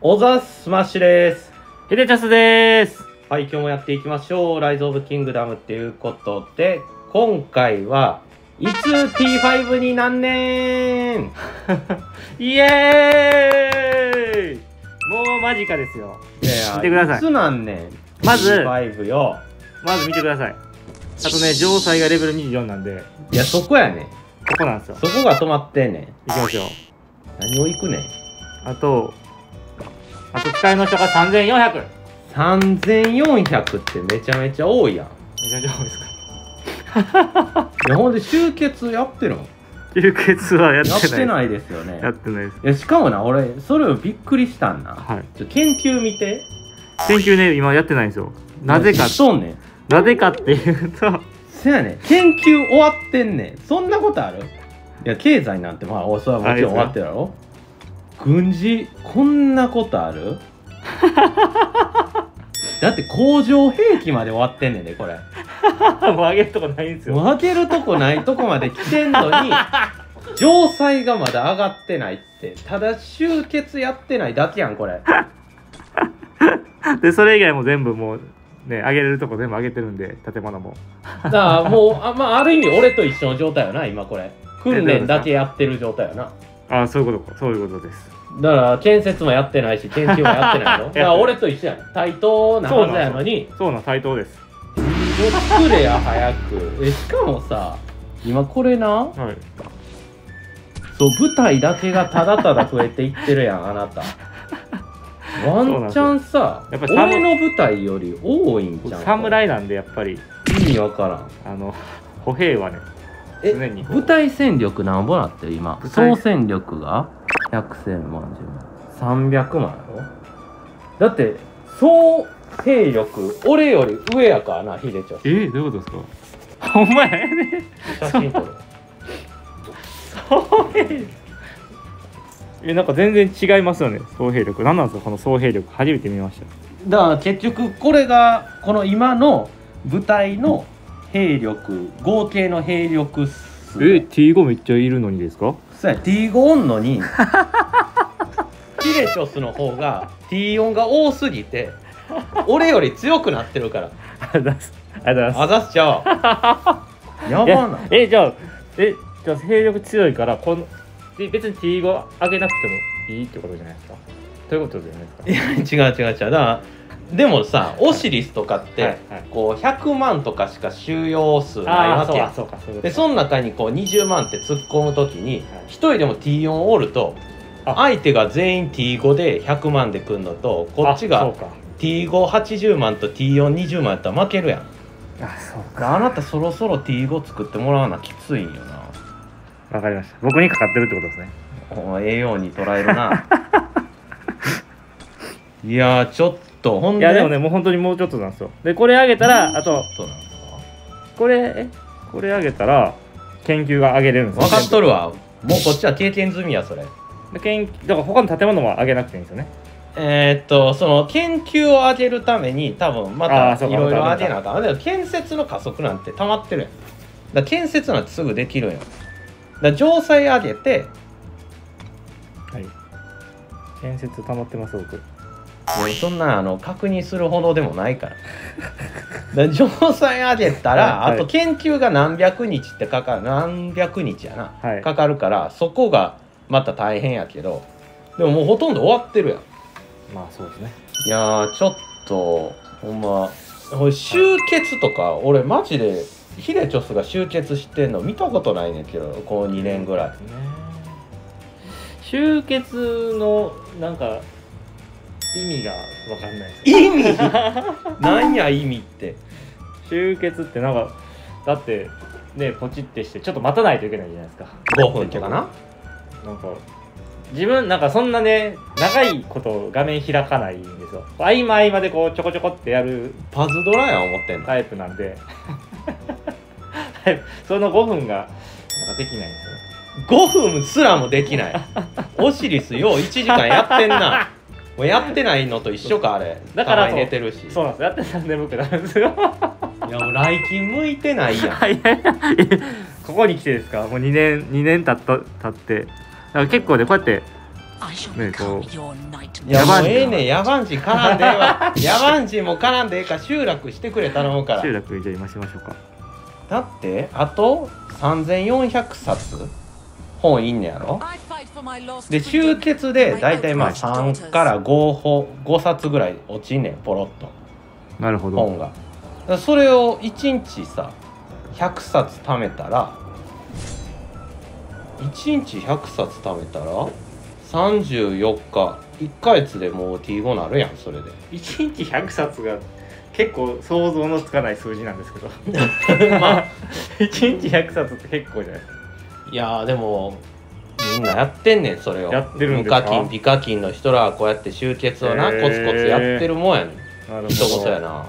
オザスマッシュです。 ヒデチャスです。 はい、今日もやっていきましょう。ライズ・オブ・キングダムっていうことで、今回はいつ T5 になんねんイエーイ、もう間近ですよ。見てください。 いつなんねんまず T5 よ。 まず見てください。あとね、城塞がレベル24なんで、 いや、そこやねん。 ここなんですよ。 そこが止まってんねん。 行きましょう。 何を行くねん。 あと機械の人が3400。 3400ってめちゃめちゃ多いやん。 めちゃめちゃ多いですか。 いや、ほんで集結やってるの流血はやってやない。 ってないですよね。 やってないです。 いや、しかもな、俺それをびっくりしたんな。 はい。 研究見て。 研究ね、今やってないんですよ。なぜかそうねん。 なぜかっていうと、 せやねん、研究終わってんねん。そんなことある？いや、経済なんてまあそれはもちろん終わってるやろ。軍事こんなことある？だって工場兵器まで終わってんねんで、これ。 もう上げるとこないんですよ。 もう開けるとこないとこまで来てんのに城塞がまだ上がってないって、ただ集結やってないだけやん、これ。 で、それ以外も全部もうね、上げれるとこ全部上げてるんで、建物も。 だからもうまあ、ある意味俺と一緒の状態よな、今これ。訓練だけやってる状態よな。 ああ、そういうことか、そういうことです。 だから建設もやってないし研究もやってないの。だから俺と一緒やん。対等なはずやのに。 そうな対等です。 作れや早く。しかもさ、今これな、 はい。 そう、舞台だけがただただ増えていってるやん、あなた。ワンチャンさ、 やっぱり俺の舞台より多いんじゃん。 侍なんでやっぱり意味わからん。 歩兵はね、常に舞台戦力なんぼなってる今。総戦力が100千万10万300万やろ。だって総兵力俺より上やからな、ヒデちゃん。 どういうことですか。ほんまやね。 写真撮る。 総兵力なんか全然違いますよね。総兵力何なんですか、この総兵力。初めて見ました。 だから結局これがこの今の部隊の兵力、合計の兵力数。 T5 めっちゃいるのにですか。 そうや、 T5 おんのにヒデチョスの方が T4 が多すぎて俺より強くなってるから。 ありがとうございます。ありがとうございます。 あざっちゃう。やばない。 じゃあ兵力強いから別に T5 上げなくてもいいってことじゃないですか。ということじゃないですか。 いや、違う。だからでもさ、オシリスとかって、 はいはい、 こう100万とかしか収容数ないわけや。でその中にこう20万って突っ込むときに、1人でも T4 おると相手が全員 T5 で100万でくんのと、こっちが T580 万と T420 万やったら負けるやん。 そうか。 あなたそろそろ T5 作ってもらわなきついんよな。 わかりました。僕にかかってるってことですね。 ええように捉えるな。いやー、ちょっとほんで。 いやでもね、もう本当にもうちょっとなんですよ。でこれ上げたら、あとこれ上げたら研究が上げれるんですよ。 分かっとるわ。もうこっちは経験済みや、それ。 だから他の建物も上げなくていいんですよね。 その研究を上げるために多分またいろいろ上げなあかん。でも建設の加速なんて溜まってるやん。だから建設なんてすぐできるんやん。だから城塞上げて、 はい。建設溜まってます僕。 そんな確認するほどでもないから。だから城塞上げたら、 はい、 あと研究が何百日ってかかる、何百日やな、 はい、かかるから、そこがまた大変やけど、でももうほとんど終わってるやん。 まあそうですね。 いやー、ちょっとほんま集結とか俺マジでヒデチョスが集結してんの見たことないねんけど、この2年ぐらい。 集結のなんか意味が分かんないです。 意味なんや意味って。 集結ってなんかだってね、ポチってしてちょっと待たないといけないじゃないですか。 5分とかな。 なんか自分なんかそんなね長いこと画面開かないんですよ。合間合間でこうちょこちょこってやるパズドラや思ってんの。 タイプなんでその5分がなんかできないんですよ。 5分すらもできない。オシリスよう1時間やってんな。もうやってないのと一緒か、あれ。 だから寝てるし。 そうなんです。やってたんで僕なんですよ。 いやもう来勤向いてないやん。 ここに来てですか。もう2年経って、だから結構ねこうやってねこういやもうええねん、野蛮人絡んでええわ野蛮人も絡んでええから集落してくれ頼むから。 集落じゃあ今しましょうか。 だってあと3400冊本いんねやろ。で集結でだいたいまあ3から5冊ぐらい落ちんねん、ポロッとなるほど。 本が。だからそれを1日さ100冊貯めたら1日100冊貯めたら34日1ヶ月でもう T5 なるやん。それで 1日100冊が結構想像のつかない数字なんですけどまあ 1日100冊って結構じゃないですか。 いやーでもみんなやってんねんそれを。 やってるんですか。 無課金美課金の人らはこうやって集結をなコツコツやってるもんやねん。 なるほど。 人こそやな。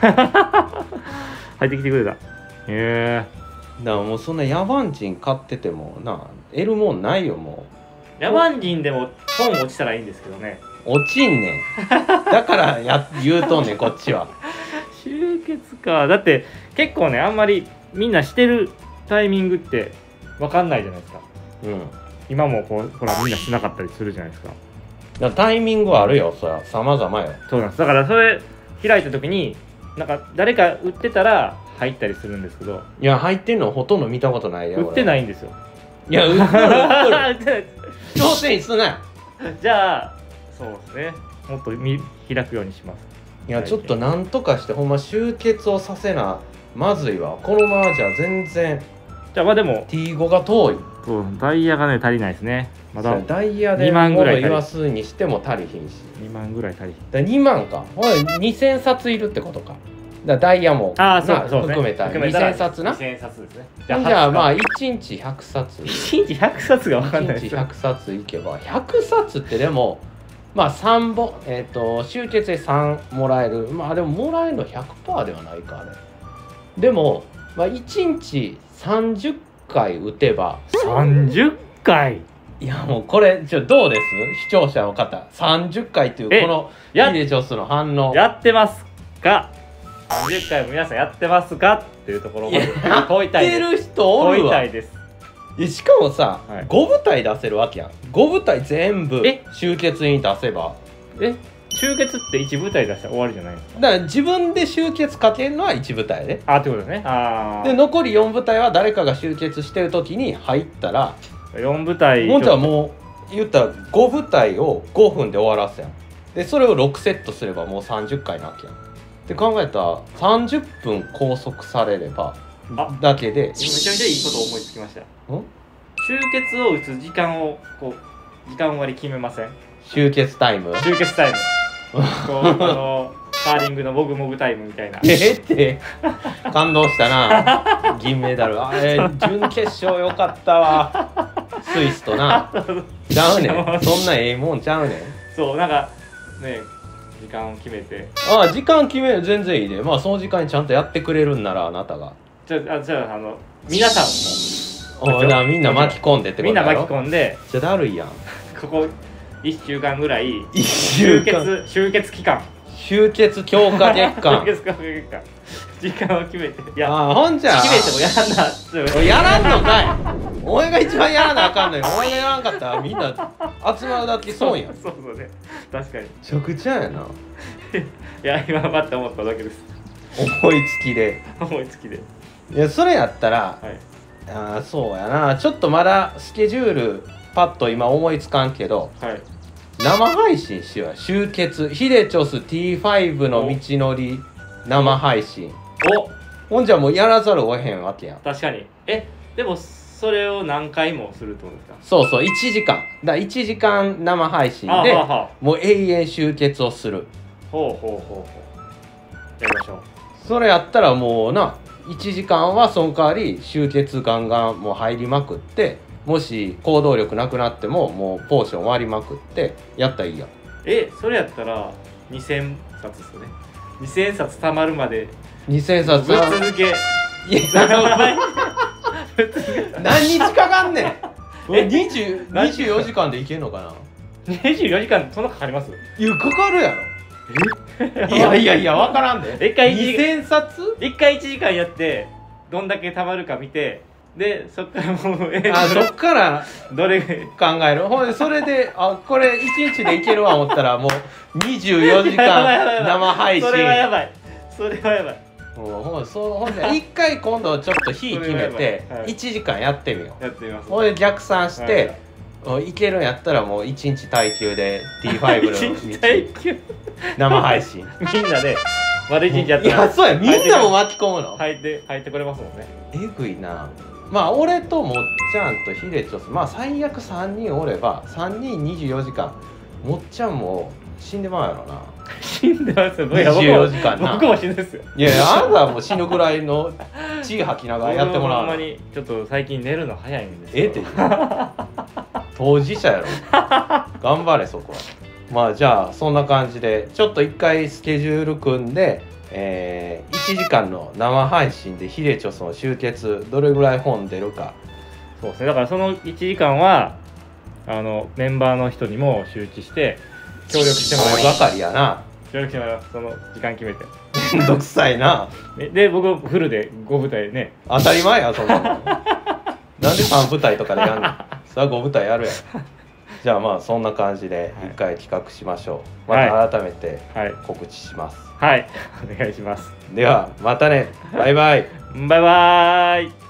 入ってきてくれた。へえ。 だからもうそんな野蛮人買っててもな得るもんないよ。も野蛮人でも本落ちたらいいんですけどね。 う落ちんねんだから言うとんねんこっちは。 集結か。だって結構ねあんまりみんなしてるタイミングって分かんないじゃないですか。 うん。 今もこうほらみんなしなかったりするじゃないですか。 だからタイミングはあるよ。そりゃ様々よ。 そうなんです。だからそれ開いた時になんか誰か売ってたら入ったりするんですけど。 いや入ってんのほとんど見たことないで。 売ってないんですよ。 いや売ってる売ってない挑戦すなよ。 じゃあそうですね。もっと開くようにします。 いやちょっとなんとかしてほんま集結をさせなまずいわ。このままじゃ全然じゃあまあでも T5 が遠い。 そうダイヤがね足りないですね。まだダイヤで 2万ぐらい言わすにしても足りひんし。 2万ぐらい足りひん。 だ2万か。ほら2000冊いるってことか。だダイヤもああそうなそうですね。 含めた2000冊な。 2000冊ですね。 じゃあまあ1日100冊 1日100冊が分かんない 1日ですよ。 100冊いけば100冊ってでもまあ3本集結で3もらえる。まあでももらえるの 100% ではないかあれ。でも、まあ、1日30回打てば 30回。 いやもうこれどうです視聴者の方30回っていうこのヒデチョスの反応やってますか。30回も皆さんやってますかっていうところを問いたいです。 やってる人おるわ。 問いたいです。 しかもさ、 はい、 5部隊出せるわけやん。5部隊全部集結に出せば集結って1部隊出したら終わりじゃないですか。 だから自分で集結かけるのは1部隊でってことですね。 で残り4部隊は誰かが集結してる時に入ったら 4部隊もんちゃんもう言ったら5部隊を5分で終わらすやん。でそれを6セットすればもう30回なわけやんって考えたら30分拘束されればだけでめちゃめちゃいいことを思いつきました。集結を打つ時間をこう時間割決めません？ 集結タイム集結タイムこうカーリングのもぐもぐタイムみたいな。 って感動したな銀メダル。あれ準決勝よかったわスイスとな。ちゃうねんそんなええもんちゃうねん。 そうなんかね時間を決めて時間決める全然いいで。まあその時間にちゃんとやってくれるんならあなたがじゃあ皆さんもみんな巻き込んでってことやろ。 みんな巻き込んでじゃだるいやん。 ここ1週間ぐらい 1週間集結期間集結強化月間集結強化月間時間を決めていやほんじゃ決めてもやらんなやらんのかい。お前が一番やらなあかんのよ。お前がやらんかったらみんな集まるだけ損やん。 そうね確かにめちゃくちゃやな。 いや今パッと思っただけです。 思いつきで思いつきで。 いやそれやったら、 はい、 そうやな。ちょっとまだスケジュールパッと今思いつかんけど、 はい、 生配信しようや。集結ヒデチョス T5 の道のり生配信。ほんじゃもうやらざるを得へんわけやん。 確かに。でもそれを何回もするってことですか？ そう1時間1時間生配信でもう永遠集結をする。 ほうやりましょう。 それやったらもうな1時間はその代わり集結ガンガンもう入りまくって、もし行動力なくなってももうポーション割りまくってやったらいいやん。 それやったら2000冊ですよね。2000冊たまるまで 2000冊ぶっ続け。いや何日かかんねん24時間でいけんのかな。 24時間そんなかかります？ いやかかるやろ。いや分からんで。2000冊 1回1時間やってどんだけたまるか見てでそっからもうそっからどれ考える。ほんでそれでこれ1日でいけるわ思ったらもう24時間生配信。 それはやばい。それはやばい。 ほんで一回今度ちょっと日決めて1時間やってみよう。 やってみます。 ほんで逆算して、いけるんやったらもう1日耐久で T5 の耐久生配信みんなで丸1日やったら。 いやそうや、みんなも巻き込むの。 入ってこれますもんね。 えぐいな。まあ俺ともっちゃんとヒデチョス、まあ最悪3人おれば3人24時間。もっちゃんも死んでまうやろな。 死んでますよ。 24時間な。 僕も死ぬですよ。 いやいや、あなたはもう死ぬぐらいの血吐きながらやってもらう。 ほんまにちょっと最近寝るの早いんですよ。 って当事者やろ。頑張れそこは。まあじゃあそんな感じでちょっと一回スケジュール組んで、1時間の生配信でヒデチョスの集結どれぐらい本出るか。 そうですね。だからその1時間はメンバーの人にも周知して協力してもらいます。 ばかりやな。 協力してもらいます。その時間決めて。 めんどくさいな。 で僕フルで5舞台ね。 当たり前やそんなの。なんで3舞台とかでやんの。さあ5舞台やるやん。じゃあまあそんな感じで一回企画しましょう。また改めて告知します。 はい、お願いします。 ではまたね。バイバイ。 バイバイ。